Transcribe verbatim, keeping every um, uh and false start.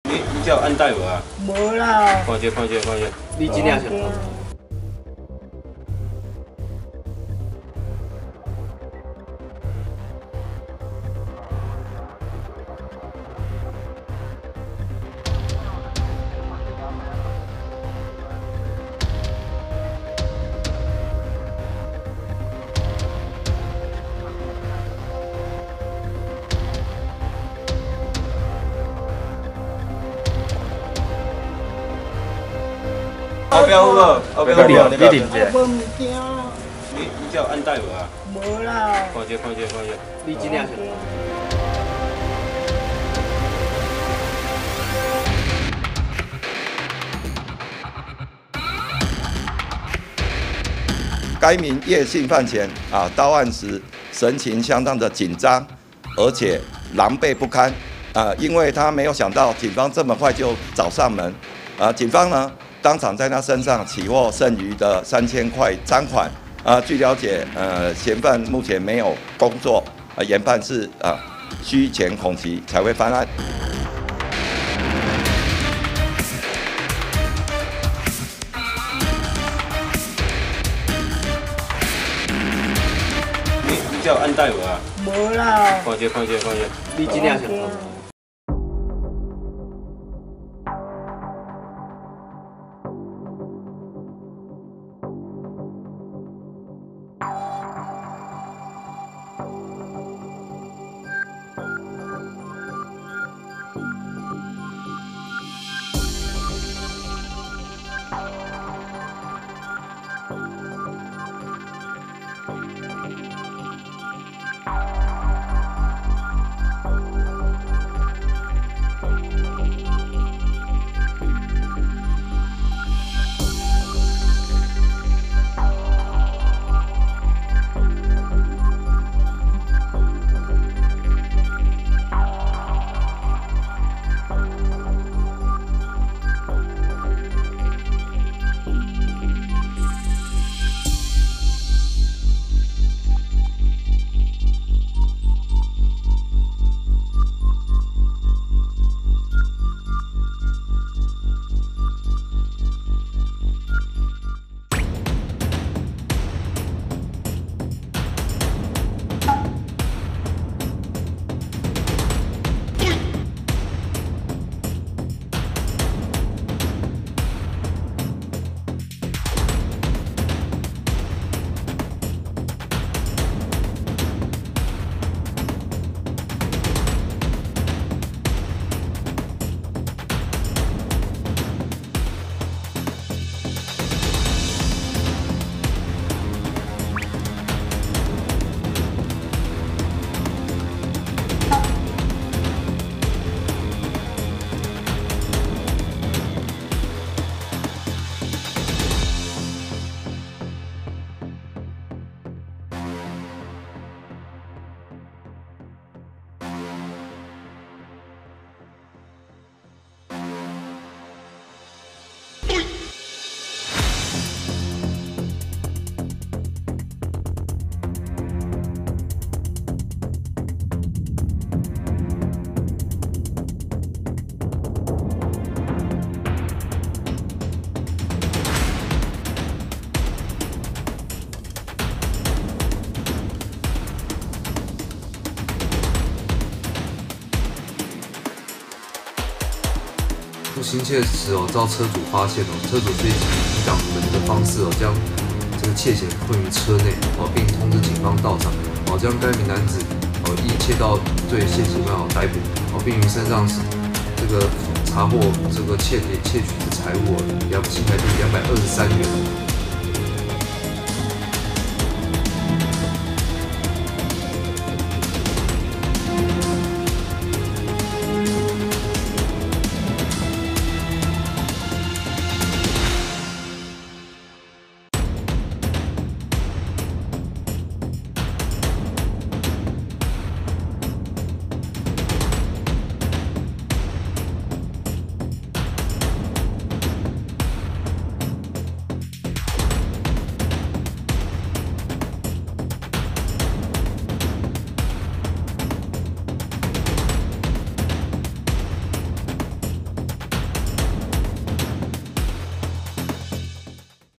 你你叫按带无啊？ 无啦。 看者看者看者， 你几领是？ 后壁好无？后壁好无？你不要停者。 无物件。 你你叫按带无啊？ 无啦。 看者看者看者， 你几领是？ 该名叶姓犯前啊，到案时神情相当的紧张，而且狼狈不堪啊，因为他没有想到警方这么快就找上门啊。警方呢，当场在他身上起获剩余的三千块赃款啊。据了解，呃，嫌犯目前没有工作啊，研判是啊虚钱恐急才会犯案。 你叫按带无啊？ 无啦。 看者看者看者， 你几领是？ 不心切时哦，遭车主发现哦，车主随即以挡门的方式哦，将这个窃嫌困于车内哦，并通知警方到场哦，将该名男子哦依窃盗罪现行犯哦逮捕哦，并于身上这个查获这个窃窃取的财物哦，两新台币两百二十三元。